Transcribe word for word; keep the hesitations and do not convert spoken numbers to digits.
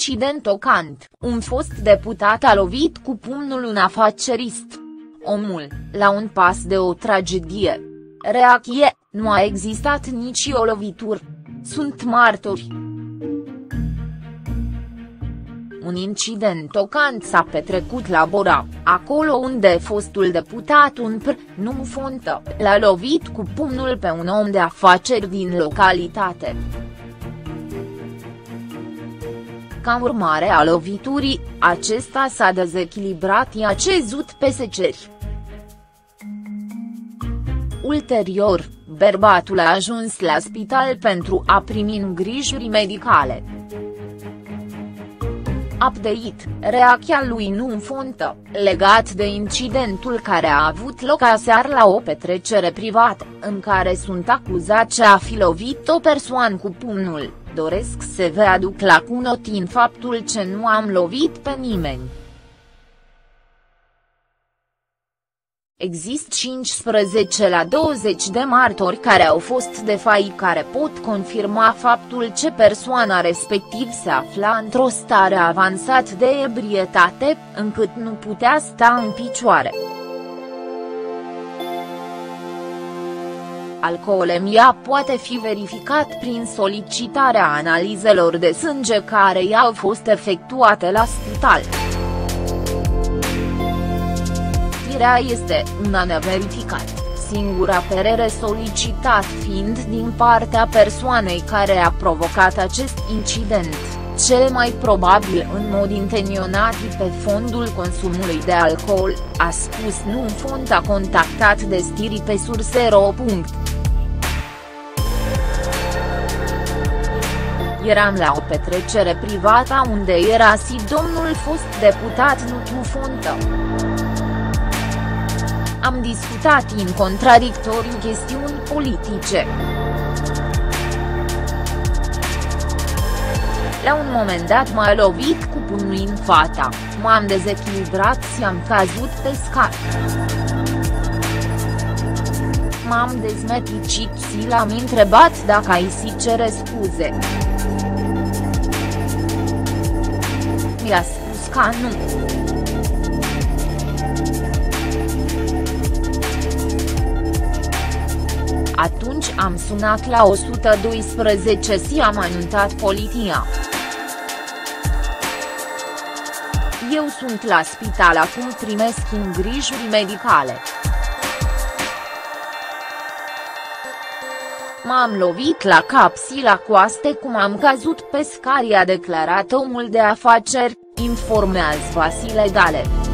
incident tocant, un fost deputat a lovit cu pumnul un afacerist. Omul, la un pas de o tragedie. Reacție: nu a existat nici o lovitură. Sunt martori. Un incident tocant s-a petrecut la Bora, acolo unde fostul deputat un pr. Num Fontă l-a lovit cu pumnul pe un om de afaceri din localitate. Ca urmare a loviturii, acesta s-a dezechilibrat și a cezut pe seceri. Ulterior, bărbatul a ajuns la spital pentru a primi îngrijiri medicale. Update: reacția lui Num Fontă, legat de incidentul care a avut loc aseară la o petrecere privată, în care sunt acuzați a fi lovit o persoană cu pumnul. Doresc să vă aduc la cunoștință faptul că nu am lovit pe nimeni. Există cincisprezece la douăzeci de martori care au fost de fapt care pot confirma faptul că persoana respectiv se afla într-o stare avansată de ebrietate, încât nu putea sta în picioare. Alcoolemia poate fi verificat prin solicitarea analizelor de sânge care i-au fost efectuate la spital. Știrea este una neverificat, singura părere solicitat fiind din partea persoanei care a provocat acest incident, cel mai probabil în mod intenționat pe fondul consumului de alcool, a spus Num Fontă contactat de știri pe Sursero. Eram la o petrecere privată unde era și domnul fost deputat Num Fontă. Am discutat în contradictoriu chestiuni politice. La un moment dat m-a lovit cu pumnul în fata, m-am dezechilibrat și am căzut pe scară. M-am dezmeticit și l-am întrebat dacă ai si cere scuze. Mi-a spus că nu. Atunci am sunat la o sută doisprezece și am anunțat poliția. Eu sunt la spital acum, primesc îngrijiri medicale. M-am lovit la cap și la coaste cum am căzut pe scară, a declarat omul de afaceri, informează Vasile Gale.